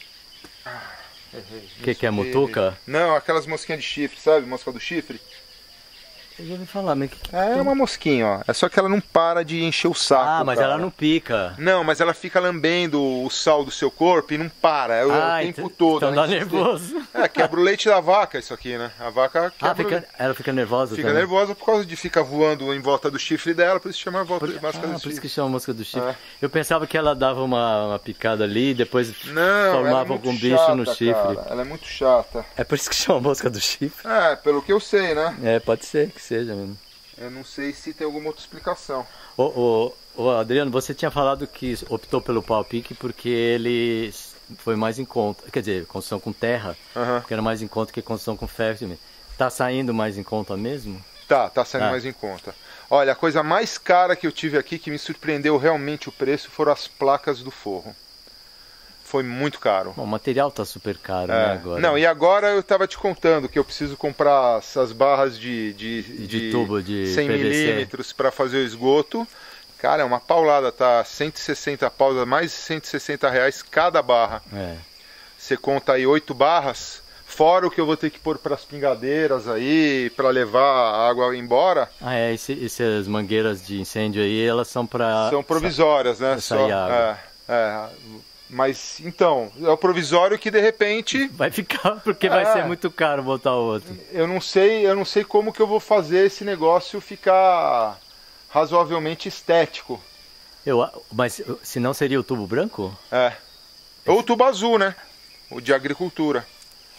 O que, que é mutuca? Não, aquelas mosquinhas de chifre, sabe? Mosca do chifre. Eu já ouvi falar, mas... Que... É uma mosquinha, ó. É só que ela não para de encher o saco. Ah, mas cara. ela não pica. Não, mas ela fica lambendo o sal do seu corpo e não para. É o, Ah, o tempo então- todo. então né? dá nervoso. É, quebra o leite da vaca isso aqui, né? A vaca quebra Ah, o fica, ela fica nervosa Fica também? nervosa por causa de ficar voando em volta do chifre dela, por isso chama volta de Ah, mosca do por isso chifre. que chama mosca do chifre. É. Eu pensava que ela dava uma, uma picada ali e depois Não, ela é formava muito algum bicho chata, no chifre. cara. Ela é muito chata. É por isso que chama mosca do chifre? É, pelo que eu sei, né? É, pode ser que seja mesmo. Eu não sei se tem alguma outra explicação. Ô, ô, ô, Adriano, você tinha falado que optou pelo pau pique porque ele foi mais em conta. Quer dizer, construção com terra, Aham. que era mais em conta que construção com ferro. Tá saindo mais em conta mesmo? Tá, tá saindo Ah. mais em conta. Olha, a coisa mais cara que eu tive aqui, que me surpreendeu realmente o preço, foram as placas do forro. Foi muito caro. Bom, o material tá super caro, né, É. agora? Não, e agora eu tava te contando que eu preciso comprar essas barras de, de, De tubo de cem P V C. milímetros para fazer o esgoto. Cara, é uma paulada, tá? cento e sessenta paus, mais de cento e sessenta reais cada barra. É. Você conta aí oito barras, fora o que eu vou ter que pôr para as pingadeiras aí, para levar a água embora. Ah, é, esse, essas mangueiras de incêndio aí, elas são para... São provisórias, né? pra sair água. É, é, mas então, é o provisório que de repente Vai ficar, porque vai É. ser muito caro botar outro. eu não sei, eu não sei como que eu vou fazer esse negócio ficar razoavelmente estético. Eu, mas se não seria o tubo branco? É. Ou o tubo azul, né? O de agricultura.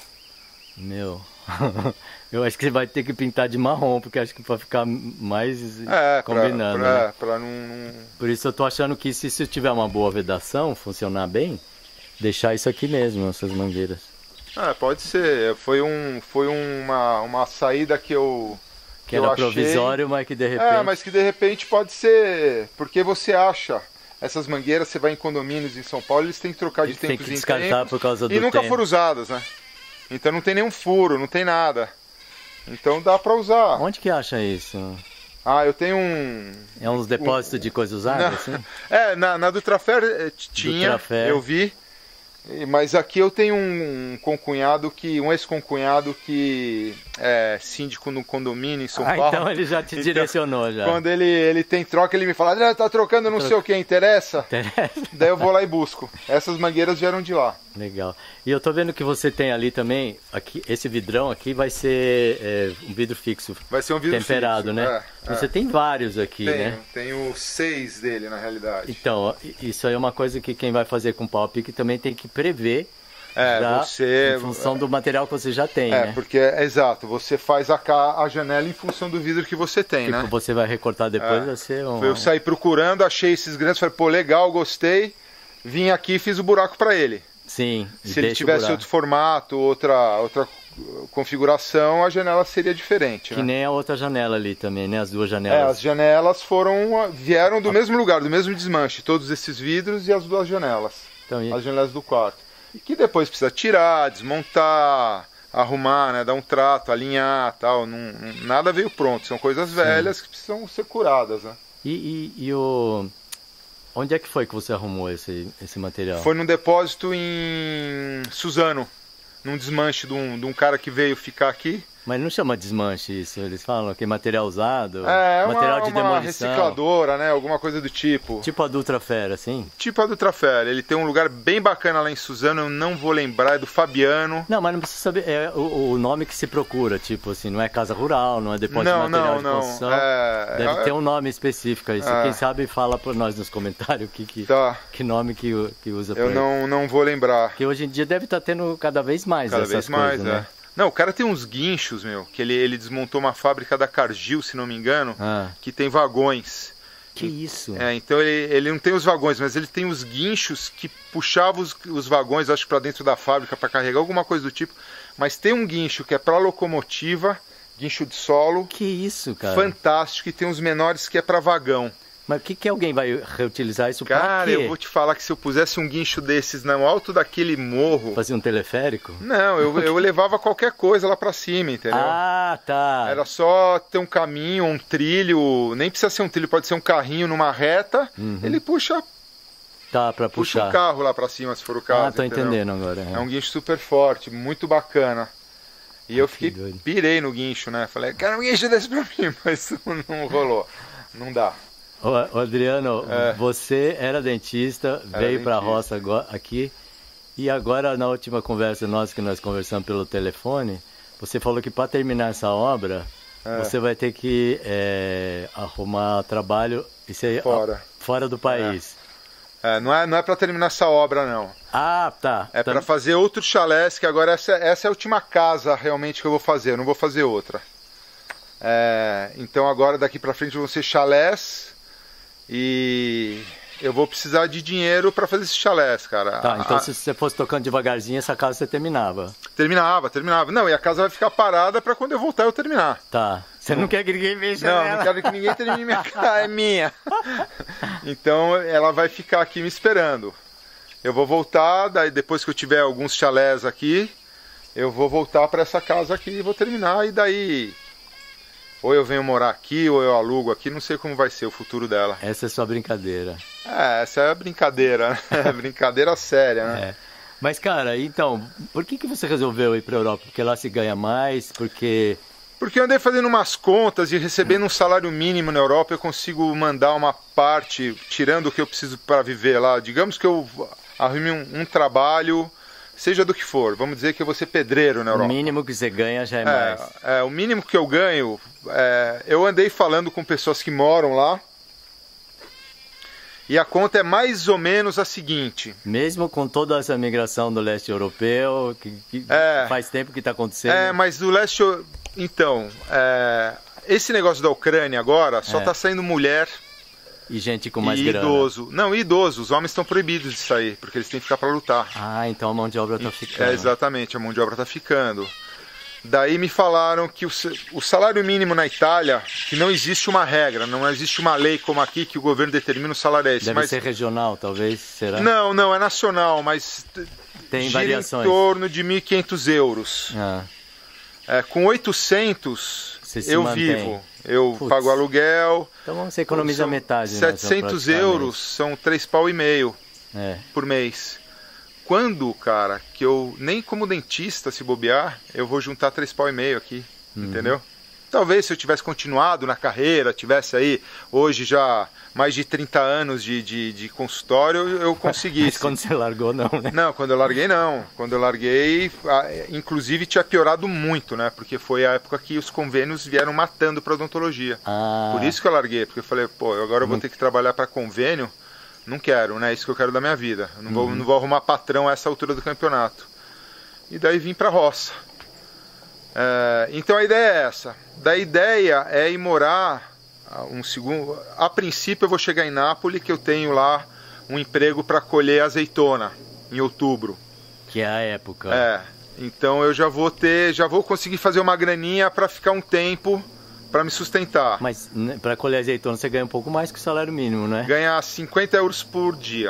Meu, eu acho que você vai ter que pintar de marrom, porque acho que vai ficar mais É, combinando. pra, né? pra, pra não, não- Por isso eu tô achando que se isso tiver uma boa vedação, funcionar bem, deixar isso aqui mesmo, essas mangueiras. É, pode ser. Foi, um, foi uma, uma saída que eu. Que eu era achei. provisório, mas que de repente... É, mas que de repente pode ser. Porque você acha. Essas mangueiras, você vai em condomínios em São Paulo, eles têm que trocar de Tem tempos que em descartar tempos. por causa do E nunca tempo. foram usadas, né? Então não tem nenhum furo, não tem nada. Então dá pra usar. Onde que acha isso? Ah, eu tenho um... É uns depósitos um... de coisa usada, na... assim? É, na, na Dutrafer tinha, Dutrafer. Eu vi. Mas aqui eu tenho um concunhado, que, um ex-concunhado que é síndico no condomínio em São ah, Paulo. Então ele já te então, direcionou já. Quando ele, ele tem troca, ele me fala, André, tá trocando não Tro... sei o que, interessa? Interessa. Daí eu vou lá e busco. Essas mangueiras vieram de lá. Legal. E eu tô vendo que você tem ali também, aqui, esse vidrão aqui vai ser é, um vidro fixo. Vai ser um vidro temperado, fixo, né? É, você é. tem vários aqui, tenho, né? Tenho seis dele na realidade. Então, isso aí é uma coisa que quem vai fazer com pau a pique também tem que prever. É, já, você... em função do material que você já tem, é, né? porque, é exato, você faz a, a janela em função do vidro que você tem, tipo, né? Você vai recortar depois, é. vai ser um... Eu saí procurando, achei esses grandes, falei, pô, legal, gostei, vim aqui e fiz o buraco para ele. Sim. Se ele tivesse outro formato, outra, outra configuração, a janela seria diferente. Que né? nem a outra janela ali também, né? As duas janelas. É, as janelas foram, vieram do ah. mesmo lugar, do mesmo desmanche, todos esses vidros e as duas janelas, então, e... as janelas do quarto. Que depois precisa tirar, desmontar, arrumar, né, dar um trato, alinhar, tal. Não, não, nada veio pronto, são coisas velhas Sim. que precisam ser curadas, né? E, e, e o onde é que foi que você arrumou esse, esse material? Foi num depósito em Suzano, num desmanche de um, de um cara que veio ficar aqui. Mas não chama desmanche isso, eles falam que é material usado, é, material uma, de uma demolição. recicladora, né, alguma coisa do tipo. Tipo a Dutrafer, assim? Tipo a Dutrafer, ele tem um lugar bem bacana lá em Suzano, eu não vou lembrar, é do Fabiano. Não, mas não precisa saber, é o, o nome que se procura, tipo assim, não é casa rural, não é depósito não, de material não, de não. construção. É, Deve é, ter um nome específico aí, é, quem sabe fala por nós nos comentários que, que, tá. que nome que, que usa pra Eu não, não vou lembrar. Porque hoje em dia deve estar tendo cada vez mais cada essas vez mais, coisas, é. né? Não, o cara tem uns guinchos, meu, que ele, ele desmontou uma fábrica da Cargill, se não me engano, ah. que tem vagões. Que isso? É, então ele, ele não tem os vagões, mas ele tem os guinchos que puxavam os, os vagões, acho que para dentro da fábrica para carregar, alguma coisa do tipo. Mas tem um guincho que é para locomotiva, guincho de solo. Que isso, cara? Fantástico, e tem uns menores que é para vagão. Mas o que, que alguém vai reutilizar isso para quê? Cara, eu vou te falar que se eu pusesse um guincho desses no alto daquele morro... Fazia um teleférico? Não, eu, eu levava qualquer coisa lá para cima, entendeu? Ah, tá. Era só ter um caminho, um trilho, nem precisa ser um trilho, pode ser um carrinho numa reta, uhum. ele puxa... Tá, para puxar. Puxa um carro lá para cima, se for o caso. Ah, tô entendeu? entendendo agora. É. é um guincho super forte, muito bacana. E ah, eu fiquei, doido. pirei no guincho, né? Falei, quero um guincho desse pra mim, mas não rolou, não dá. Ô, Adriano, é. você era dentista, era veio para a roça agora, aqui, e agora na última conversa nossa que nós conversamos pelo telefone, você falou que para terminar essa obra, é. você vai ter que é, arrumar trabalho isso aí, fora. A, fora do país. É. É, não é, não é para terminar essa obra, não. Ah, tá. É tá. para fazer outros chalés, que agora essa, essa é a última casa realmente que eu vou fazer, eu não vou fazer outra. É, então agora daqui para frente vão ser chalés. E eu vou precisar de dinheiro para fazer esses chalés, cara. Tá, então a... se você fosse tocando devagarzinho, essa casa você terminava? Terminava, terminava. Não, e a casa vai ficar parada para quando eu voltar eu terminar. Tá. Você não, não quer que ninguém mexa Não, nela. não quero que ninguém termine minha casa, é minha. Então ela vai ficar aqui me esperando. Eu vou voltar, daí depois que eu tiver alguns chalés aqui, eu vou voltar para essa casa aqui e vou terminar, e daí... Ou eu venho morar aqui, ou eu alugo aqui, não sei como vai ser o futuro dela. Essa é sua brincadeira. É, essa é a brincadeira, né? Brincadeira séria, né? É. Mas, cara, então, por que, que você resolveu ir para a Europa? Porque lá se ganha mais? Porque... Porque eu andei fazendo umas contas e recebendo um salário mínimo na Europa, eu consigo mandar uma parte, tirando o que eu preciso para viver lá. Digamos que eu arrume um, um trabalho... Seja do que for, vamos dizer que eu vou ser pedreiro na Europa. O mínimo que você ganha já é, é mais. É, o mínimo que eu ganho, é, eu andei falando com pessoas que moram lá, e a conta é mais ou menos a seguinte. Mesmo com toda essa migração do leste europeu, que, que é, faz tempo que está acontecendo. É, mas do leste, então, é, esse negócio da Ucrânia agora, só está é. saindo mulher... E gente com mais e grana. idoso. Não, idoso. Os homens estão proibidos de sair, porque eles têm que ficar para lutar. Ah, então a mão de obra está ficando. É, exatamente, a mão de obra está ficando. Daí me falaram que o, o salário mínimo na Itália, que não existe uma regra, não existe uma lei como aqui que o governo determina o salário é esse. Deve mas... ser regional, talvez, será? Não, não, é nacional, mas tem gira variações. Em torno de mil e quinhentos euros. Ah. É, com oitocentos eu mantém. vivo. Eu Putz. pago aluguel. Então você economiza são metade. setecentos euros são três pau e meio é. por mês. Quando, cara, que eu, nem como dentista, se bobear, eu vou juntar três pau e meio aqui, uhum. entendeu? Talvez se eu tivesse continuado na carreira, tivesse aí, hoje já mais de trinta anos de, de, de consultório, eu conseguisse. Mas quando você largou, não, né? Não, quando eu larguei, não. Quando eu larguei, inclusive tinha piorado muito, né? Porque foi a época que os convênios vieram matando para odontologia. Ah. Por isso que eu larguei, porque eu falei, pô, agora eu vou ter que trabalhar para convênio. Não quero, né? É isso que eu quero da minha vida. Eu não, vou, uhum. não vou arrumar patrão a essa altura do campeonato. E daí vim para a roça. É, então a ideia é essa. Da ideia é ir morar um segundo. A princípio eu vou chegar em Nápoles, que eu tenho lá um emprego para colher azeitona em outubro. Que é a época. É. Então eu já vou ter, já vou conseguir fazer uma graninha para ficar um tempo para me sustentar. Mas para colher azeitona você ganha um pouco mais que o salário mínimo, né? Ganhar cinquenta euros por dia.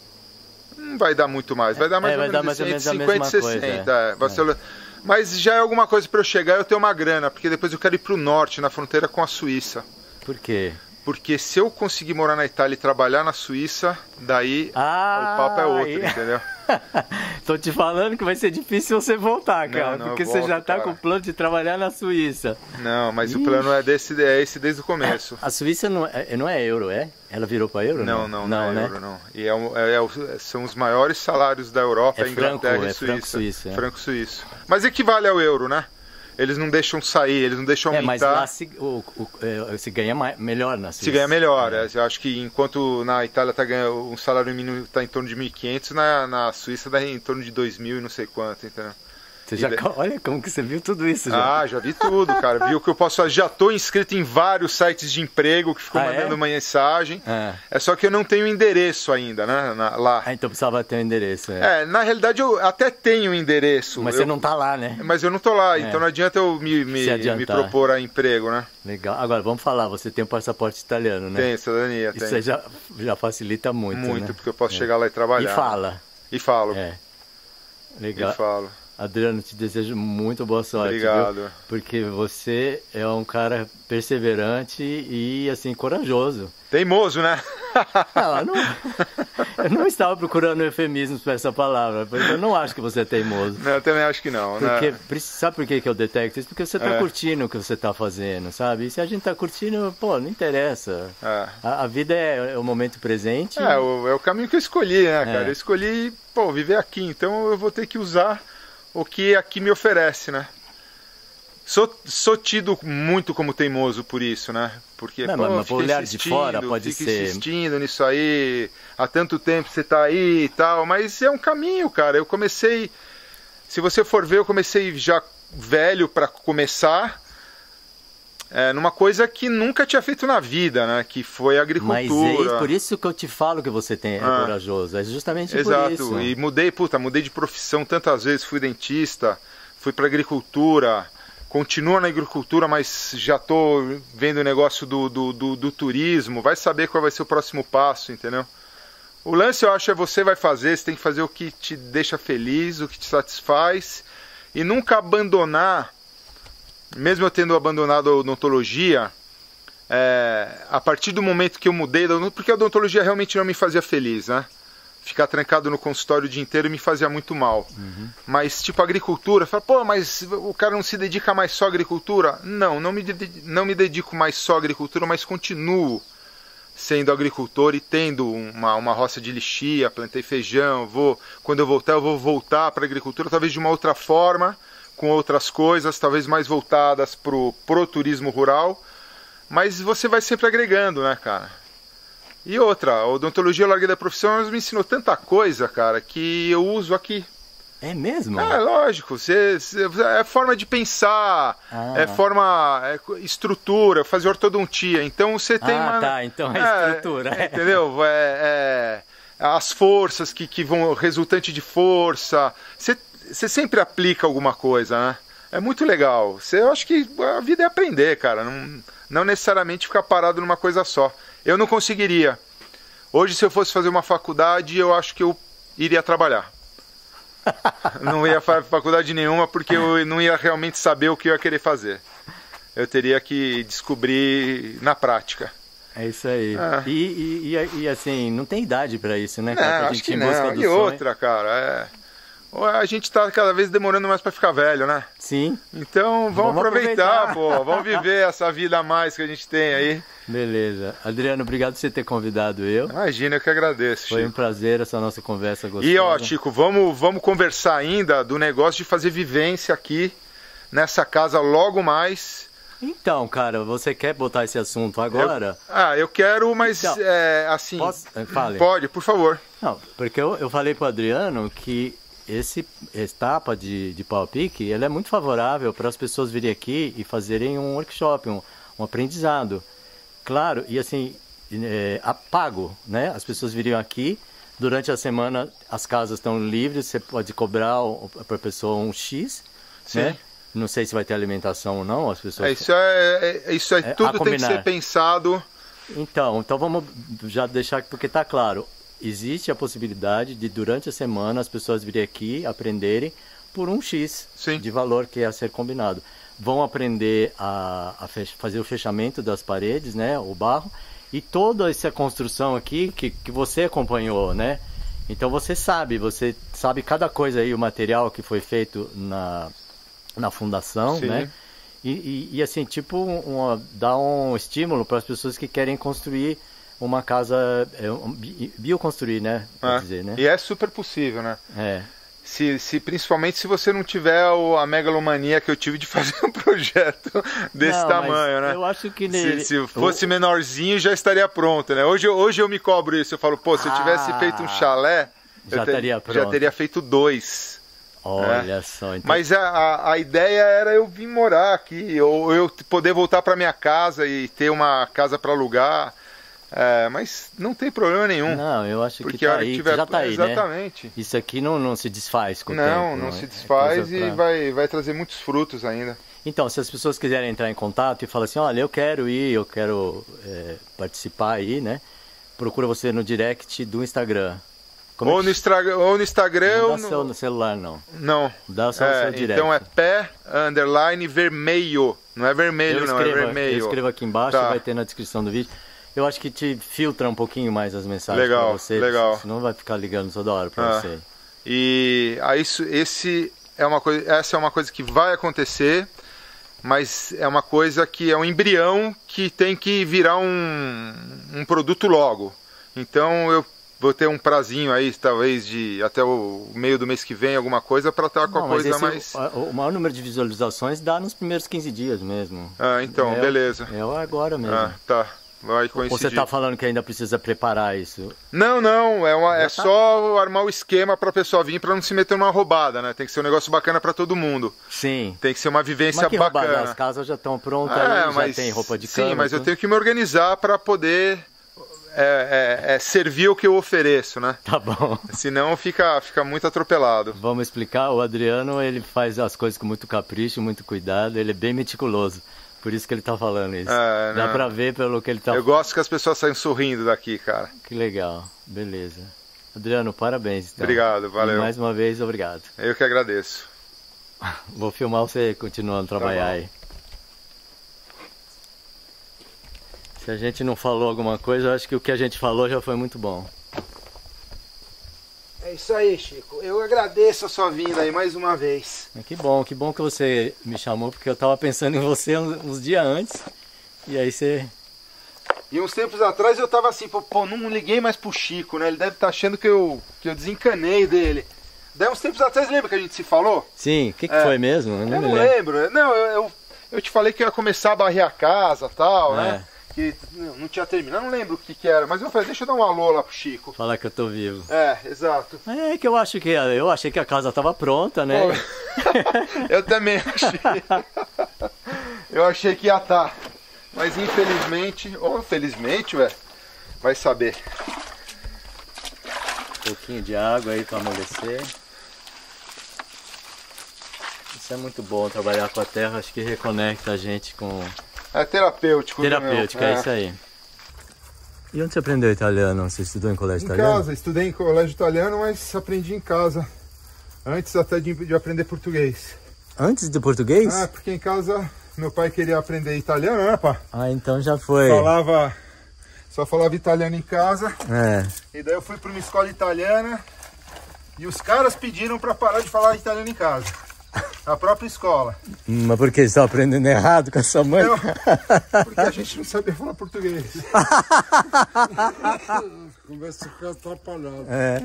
Não vai dar muito mais, vai dar mais é, ou vai menos, dar mais ou menos cinquenta e sessenta. É. É. Vai ser... é. Mas já é alguma coisa para eu chegar e eu ter uma grana, porque depois eu quero ir para o norte, na fronteira com a Suíça. Por quê? Porque se eu conseguir morar na Itália e trabalhar na Suíça, daí ah, o papo é outro, aí... entendeu? Tô te falando que vai ser difícil você voltar, cara, não, não, porque volto, você já tá cara. com o plano de trabalhar na Suíça. Não, mas Ixi. o plano é, desse, é esse desde o começo. A Suíça não é, não é euro, é? Ela virou para euro? Não, não, não, não, não é né? euro, não. E é, é, são os maiores salários da Europa, é Inglaterra franco, e é Suíça. Franco suíço, é. Franco suíço. Mas equivale ao euro, né? Eles não deixam sair, eles não deixam aumentar. É, mas lá se, o, o, se ganha mais, melhor na Suíça. Se ganha melhor. É. Eu acho que enquanto na Itália tá ganhando, um salário mínimo está em torno de mil e quinhentos, na, na Suíça dá em torno de dois mil e não sei quanto, entendeu? Você já, de... Olha como que você viu tudo isso já. Ah, já vi tudo, cara. Viu que eu posso fazer. Já estou inscrito em vários sites de emprego que ficam ah, mandando é? mensagem. É. é só que eu não tenho endereço ainda, né? Na, lá. Ah, então precisava ter um endereço. É, é na realidade eu até tenho endereço. Mas eu... você não tá lá, né? Mas eu não tô lá, é. então não adianta eu me, me, me propor a emprego, né? Legal. Agora vamos falar, você tem um passaporte italiano, né? Tem, cidadania, tem. Isso já, já facilita muito, Muito, né? porque eu posso é. chegar lá e trabalhar. E fala. E falo. É. Legal. E falo. Adriano, te desejo muito boa sorte. Obrigado. Viu? Porque você é um cara perseverante e, assim, corajoso. Teimoso, né? Não, não, eu não estava procurando eufemismos para essa palavra, porque eu não acho que você é teimoso. Não, eu também acho que não. Porque, né? Sabe por que eu detecto isso? Porque você está é. curtindo o que você está fazendo, sabe? E se a gente está curtindo, pô, não interessa. É. A, a vida é, é o momento presente. É, o, é o caminho que eu escolhi, né, cara? É. Eu escolhi, pô, viver aqui, então eu vou ter que usar o que aqui me oferece, né? Sou, sou tido muito como teimoso por isso, né? Porque, não, pô, mas por olhar de fora pode fica ser... insistindo nisso aí, há tanto tempo você tá aí e tal, mas é um caminho, cara. Eu comecei, se você for ver, eu comecei já velho para começar, é, numa coisa que nunca tinha feito na vida, né? Que foi a agricultura. Mas é por isso que eu te falo que você tem, é ah, corajoso, é justamente exato. por isso. Exato, e mudei, puta, mudei de profissão tantas vezes, fui dentista, fui para agricultura... Continua na agricultura, mas já estou vendo o negócio do, do, do, do turismo. Vai saber qual vai ser o próximo passo, entendeu? O lance, eu acho, é você vai fazer, você tem que fazer o que te deixa feliz, o que te satisfaz. E nunca abandonar, mesmo eu tendo abandonado a odontologia, é, a partir do momento que eu mudei, porque a odontologia realmente não me fazia feliz, né? Ficar trancado no consultório o dia inteiro me fazia muito mal. Uhum. Mas, tipo, agricultura, fala, pô, mas o cara não se dedica mais só à agricultura? Não, não me, não me dedico mais só à agricultura, mas continuo sendo agricultor e tendo uma, uma roça de lixia, plantei feijão, vou, quando eu voltar, eu vou voltar para a agricultura, talvez de uma outra forma, com outras coisas, talvez mais voltadas pro, pro turismo rural, mas você vai sempre agregando, né, cara? E outra, a odontologia, eu larguei da profissão, mas me ensinou tanta coisa, cara, que eu uso aqui. É mesmo? É, lógico. Você, você, é forma de pensar, ah. é forma, é estrutura, fazer ortodontia. Então você tem ah, uma... tá, então é, é estrutura. É, entendeu? É, é, as forças que, que vão, resultante de força. Você, você sempre aplica alguma coisa, né? É muito legal. Você, eu acho que a vida é aprender, cara. Não, não necessariamente ficar parado numa coisa só. Eu não conseguiria. Hoje, se eu fosse fazer uma faculdade, eu acho que eu iria trabalhar. Não ia fazer faculdade nenhuma, porque eu não ia realmente saber o que eu ia querer fazer. eu teria que descobrir na prática. É isso aí. Ah. E, e, e, e assim, não tem idade para isso, né? Não, cara? acho que não. E outra, cara, é... a gente tá cada vez demorando mais para ficar velho, né? Sim. Então vamos, vamos aproveitar, aproveitar, pô. Vamos viver essa vida a mais que a gente tem aí. Beleza. Adriano, obrigado por você ter convidado eu. Imagina, eu que agradeço, Foi Chico. um prazer essa nossa conversa gostosa. E ó, Chico, vamos, vamos conversar ainda do negócio de fazer vivência aqui nessa casa logo mais. Então, cara, você quer botar esse assunto agora? Eu, ah, eu quero, mas então, é, assim... Posso? Fale. Pode, por favor. Não, porque eu, eu falei pro Adriano que esse etapa de, de pau a pique, ela é muito favorável para as pessoas virem aqui e fazerem um workshop, um, um aprendizado. Claro, e assim, é, pago, né? As pessoas viriam aqui, durante a semana as casas estão livres, você pode cobrar para a pessoa um X, Sim. né? Não sei se vai ter alimentação ou não, as pessoas... É, isso é, é, isso é, é tudo tem que ser pensado. Então, então vamos já deixar, porque está claro, existe a possibilidade de durante a semana as pessoas virem aqui aprenderem por um X Sim. de valor que é a ser combinado. Vão aprender a, a fech- fazer o fechamento das paredes, né, o barro, e toda essa construção aqui que, que você acompanhou, né? Então você sabe, você sabe cada coisa aí, o material que foi feito na... na fundação, Sim. né? E, e, e assim, tipo, uma, dá um estímulo para as pessoas que querem construir uma casa, é, um, bioconstruir, né? É. Dizer, né? E é super possível, né? É. Se, se, principalmente se você não tiver o, a megalomania que eu tive de fazer um projeto desse não, tamanho, né? Eu acho que nele... se, se fosse menorzinho já estaria pronto, né? Hoje, hoje eu me cobro isso, eu falo, pô, se eu tivesse ah, feito um chalé, já, eu ter, teria pronto. já teria feito dois. Olha é. só. Então... Mas a, a ideia era eu vir morar aqui, ou eu poder voltar para minha casa e ter uma casa para alugar. É, mas não tem problema nenhum. Não, eu acho porque que tá a aí, tiver... já tá aí, Exatamente. Né? Isso aqui não, não se desfaz com o não, tempo. Não, não é, se desfaz é e pra... vai, vai trazer muitos frutos ainda. Então, se as pessoas quiserem entrar em contato e falar assim, olha, eu quero ir, eu quero é, participar aí, né? Procura você no direct do Instagram. Como ou, é que... no Instagram, ou no Instagram não ou no... no celular, não. Não. Dá só é, o seu direct. Então é pé, underline, vermelho. Não é vermelho, eu não, escrevo, é vermelho. Eu escrevo aqui embaixo, tá. Vai ter na descrição do vídeo. Eu acho que te filtra um pouquinho mais as mensagens legal, pra você. Legal. Senão vai ficar ligando toda hora pra ah. você. E aí, isso, esse é uma coisa, essa é uma coisa que vai acontecer, mas é uma coisa que é um embrião que tem que virar um, um produto logo. Então eu vou ter um prazinho aí, talvez de até o meio do mês que vem, alguma coisa, para estar com a coisa esse, mais... O, o maior número de visualizações dá nos primeiros quinze dias mesmo. Ah, então, é, beleza. É agora mesmo. Ah, tá. Vai coincidir. Ou você está falando que ainda precisa preparar isso? Não, não, é, uma, é tá. só armar o esquema para a pessoa vir, para não se meter numa roubada, né? Tem que ser um negócio bacana para todo mundo. Sim. Tem que ser uma vivência mas que bacana. Roubada? As casas já estão prontas, é, já mas, tem roupa de cama. Sim, mas tudo. eu tenho que me organizar para poder é, é, é, servir o que eu ofereço, né? Tá bom. Senão fica, fica muito atropelado. Vamos explicar, o Adriano, ele faz as coisas com muito capricho, muito cuidado, ele é bem meticuloso. Por isso que ele tá falando isso. É, Dá pra ver pelo que ele tá Eu gosto que as pessoas saiam sorrindo daqui, cara. Que legal, beleza. Adriano, parabéns. Então. Obrigado, valeu. E mais uma vez, obrigado. Eu que agradeço. Vou filmar você continuando a trabalhar tá aí. Se a gente não falou alguma coisa, eu acho que o que a gente falou já foi muito bom. É isso aí, Chico. Eu agradeço a sua vinda aí mais uma vez. Que bom, que bom que você me chamou, porque eu tava pensando em você uns, uns dias antes. E aí você... E uns tempos atrás eu tava assim, pô, não liguei mais pro Chico, né? Ele deve estar achando que eu, que eu desencanei dele. Daí uns tempos atrás, lembra que a gente se falou? Sim, o que, que é, foi mesmo? Eu não, eu não lembro. lembro. Não, eu, eu, eu te falei que eu ia começar a varrer a casa e tal, é. né? Que não, não tinha terminado, não lembro o que que era, mas eu falei, deixa eu dar um alô lá pro Chico. Falar que eu tô vivo. É, exato. É que eu acho que eu achei que a casa tava pronta, né? Eu também achei. Eu achei que ia estar. Mas infelizmente, ou felizmente, ué, vai saber. Um pouquinho de água aí pra amolecer. Isso é muito bom, trabalhar com a terra, acho que reconecta a gente com... É terapêutico. Terapêutico, é. é isso aí. E onde você aprendeu italiano? Você estudou em colégio em italiano? Em casa, estudei em colégio italiano, mas aprendi em casa. Antes até de, de aprender português. Antes de português? Ah, porque em casa meu pai queria aprender italiano, né, pá? Ah, então já foi. Falava, só falava italiano em casa. É. E daí eu fui para uma escola italiana e os caras pediram para parar de falar italiano em casa. A própria escola. Mas por que você está aprendendo errado com a sua mãe? Não, porque a gente não sabia falar português. Começa a ficar atrapalhado. É.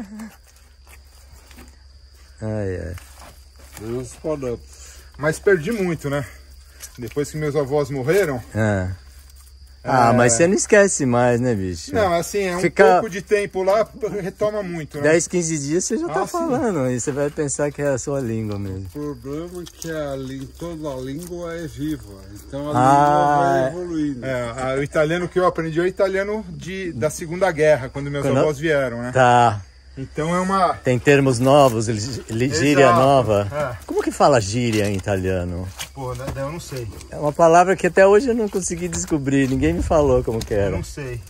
Ai, ai. Menos falando. Mas perdi muito, né? Depois que meus avós morreram. É. Ah, É. mas você não esquece mais, né, bicho? Não, assim, é um Fica- pouco de tempo lá, retoma muito, né? dez, quinze dias você já tá Ah, sim. falando. E você vai pensar que é a sua língua mesmo. O problema é que a, lí- toda a língua é viva. Então a Ah, língua vai evoluindo. É, a- o italiano que eu aprendi é o italiano de, da Segunda Guerra, quando meus Quando- avós vieram, né? Tá. Então é uma... Tem termos novos, li- li- gíria Exato, nova. é. Como que fala gíria em italiano? Pô, né, eu não sei. É uma palavra que até hoje eu não consegui descobrir. Ninguém me falou como que Eu era. não sei.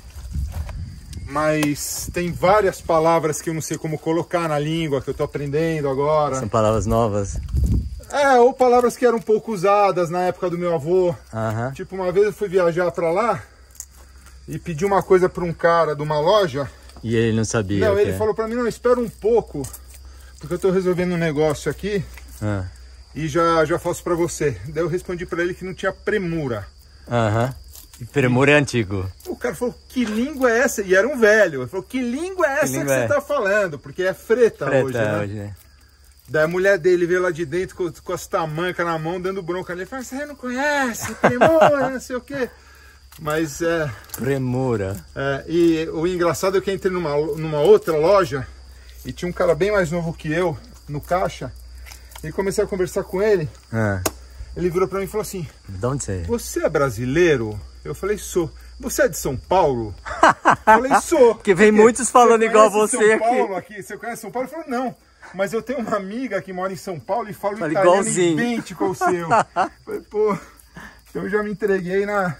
Mas tem várias palavras que eu não sei como colocar na língua, que eu tô aprendendo agora. São palavras novas. É, ou palavras que eram pouco usadas na época do meu avô. Aham. Tipo, uma vez eu fui viajar pra lá e pedi uma coisa pra um cara de uma loja. E ele não sabia. Não, o ele que? falou pra mim, não, espera um pouco, porque eu tô resolvendo um negócio aqui Ah. e já, já faço pra você. Daí eu respondi pra ele que não tinha premura. Aham. E premura é antigo. O cara falou, que língua é essa? E era um velho. Ele falou, que língua é essa que, língua você é? tá falando? Porque é freta, Preta hoje, né? hoje, né? Daí a mulher dele veio lá de dentro com, com as tamancas na mão, dando bronca nele. Ele falou, você não conhece, premura, não sei o quê. Mas é, Premura. é... E o engraçado é que eu entrei numa, numa outra loja e tinha um cara bem mais novo que eu no caixa. E comecei a conversar com ele. Ah. Ele virou pra mim e falou assim, De onde você é? você é brasileiro? Eu falei, sou. Você é de São Paulo? Eu falei, sou. Porque vem muitos falando igual a conhece você São aqui. Paulo aqui. Você conhece São Paulo? Ele falou, não. Mas eu tenho uma amiga que mora em São Paulo e fala Fala italiano igualzinho. idêntico ao seu. Eu falei, pô, então eu já me entreguei na...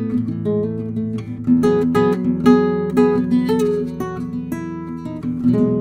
Thank you.